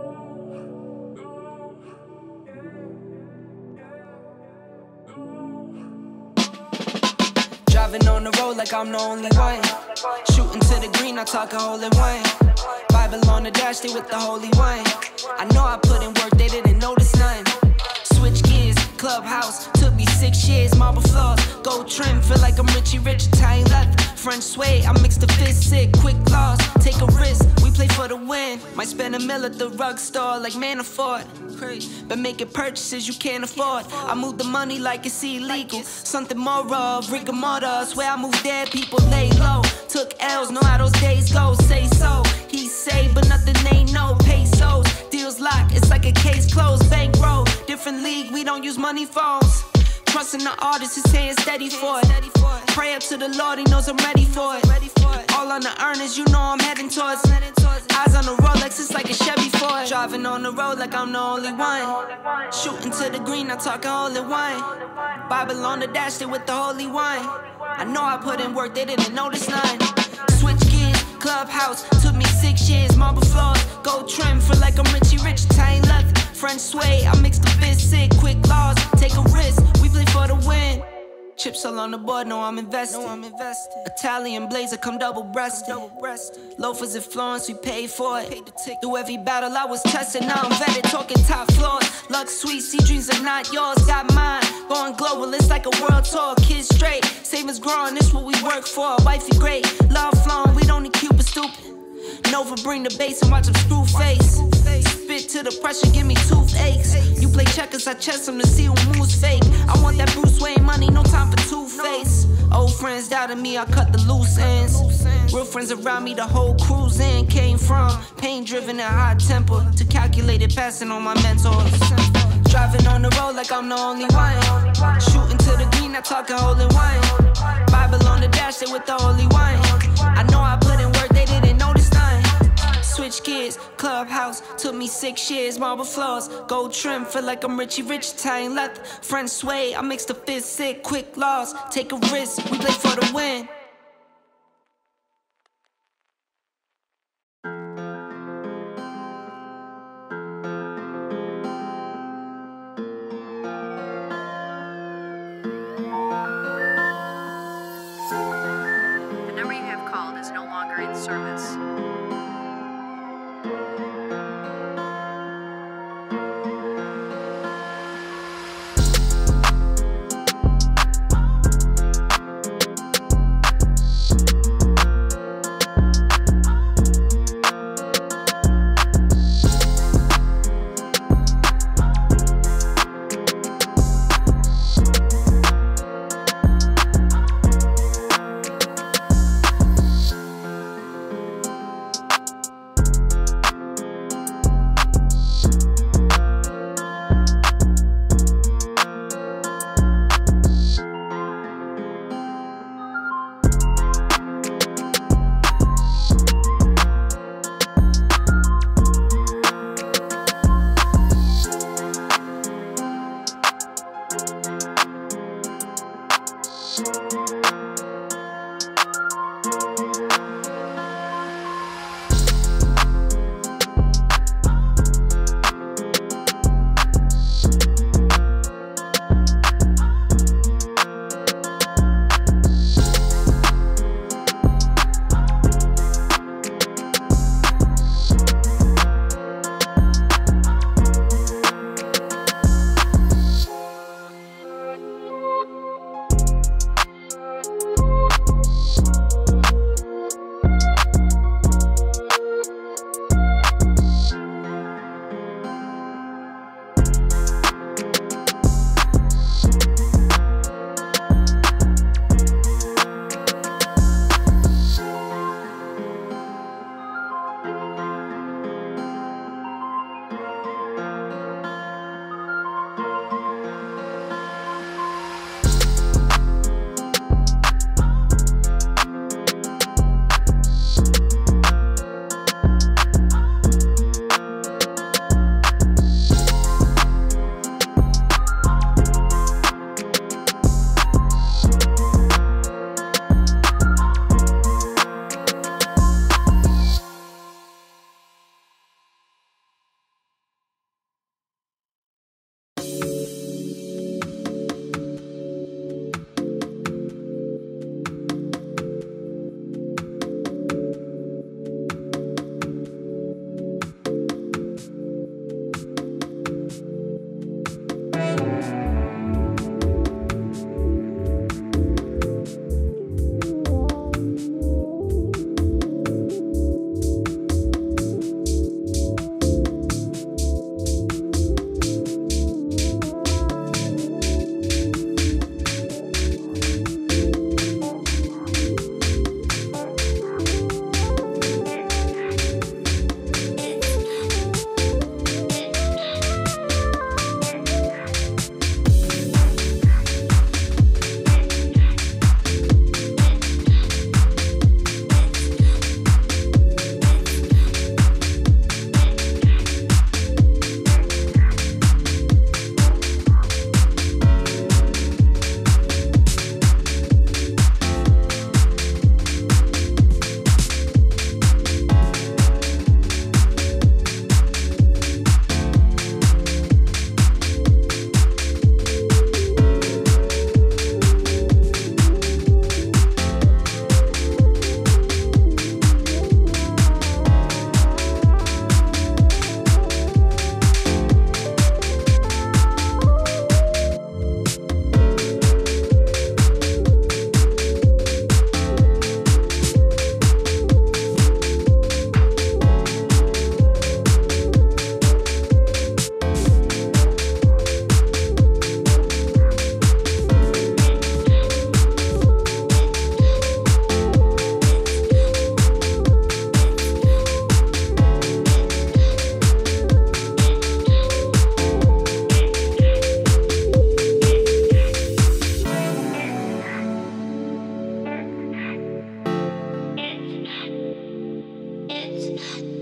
Driving on the road like I'm the only one. Shooting to the green, I talk a hole in one. Bible on the dash, they with the holy wine. I know I put in work, they didn't notice none. Switch gears, clubhouse, took me 6 years. Marble floors, gold trim, feel like I'm Richie Rich, Italian leather. French suede, I mix the fist sick, quick loss, take a risk, we play for the win. Might spend $1 million at the rug store like Manafort. But making purchases you can't afford. I move the money like it's illegal. Something more of rigor mortis. Where I move dead, people lay low. Took L's, know how those days go. Say so, he say, but nothing ain't no pesos. Deals locked, it's like a case closed. Bankroll, different league, we don't use money phones. Trusting the artist, his hands steady for it. Pray up to the Lord, he knows I'm ready for it. All on the earners, you know I'm heading towards. Eyes on the Rolex, it's like a Chevy Ford. Driving on the road like I'm the only one. Shooting to the green, I talk a hole in one. Bible on the dash, they with the holy wine. I know I put in work, they didn't notice none. Switch gears, clubhouse, took me 6 years. Marble floors, gold trim, feel like I'm Richie Rich, Italian leather. French suede, I mix the fist sick, quick laws, take a risk, we play for the win. Chips all on the board, know I'm invested. Italian blazer, come double-breasted. Loafers in Florence, we paid for it. Through every battle I was tested, now I'm vetted, talking top floors. Luck sweet, see dreams are not yours, got mine. Going global, it's like a world tour. Kids straight, savings growing, this what we work for. Wifey great, love flowing, we don't need Cupid stupid. Nova bring the bass and watch them screw face. Spit to the pressure, give me toothaches. You play checkers, I chess them to see who moves fake. I want that Bruce Wayne money, no time for Two-Face. Old friends doubted me, I cut the loose ends. Real friends around me, the whole cruise in. Came from pain driven and hot temper to calculated passing on my mentors. Driving on the road like I'm the only one. Shooting to the green, I talk a hole in one. Bible on the dash, they with the holy wine. I know I put in work, they didn't notice none. Switch gears, clubhouse, took me 6 years. Marble floors, gold trim, feel like I'm Richie Rich, Italian leather. French suede, I mix the fist sick, quick laws, take a risk, we play for the win. The number you have called is no longer in service. Tonight.